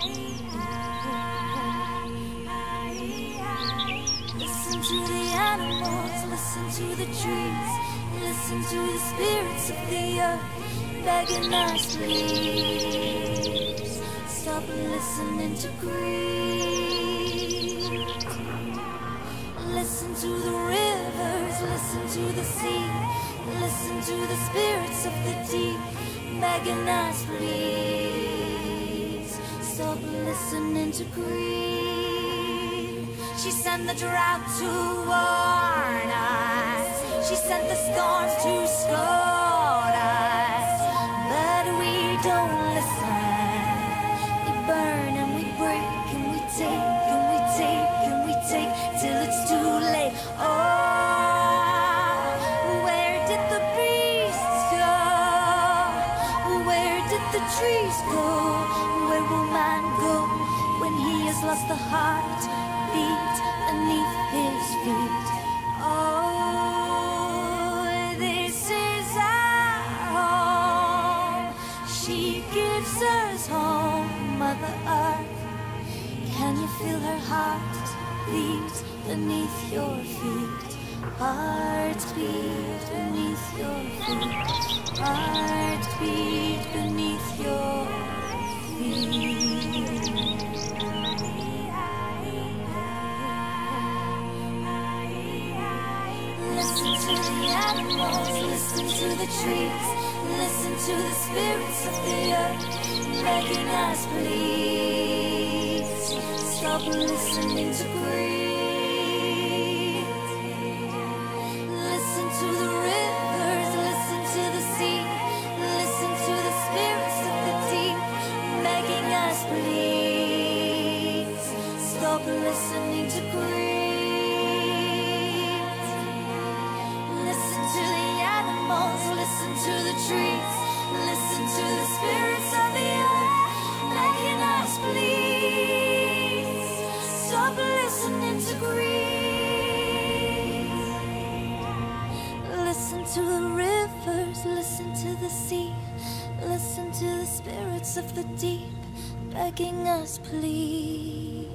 Listen to the animals, listen to the trees, listen to the spirits of the earth begging us, please stop listening to greed. Listen to the rivers, listen to the sea, listen to the spirits of the deep begging us, please stop listening to greed. She sent the drought to warn us, she sent the storms to scold us, but we don't listen. We burn and we break and we take and we take and we take till it's too late. Oh, where did the beasts go? Where did the trees go? Where will man go when he has lost the heart beat beneath his feet? Oh, this is our home. She gives us home, Mother Earth. Can you feel her heart beat beneath your feet? Heart beat beneath your feet. Heart beat beneath your feet. Listen to the animals, listen to the trees, listen to the spirits of the earth begging us, please stop listening to greed. Listen to the rivers, listen to the sea, listen to the spirits of the deep begging us, please stop listening to greed. Listen to the animals, listen to the trees, listen to the spirits of the earth begging us, please stop listening to greed. Listen to the rivers, listen to the sea, listen to the spirits of the deep begging us, please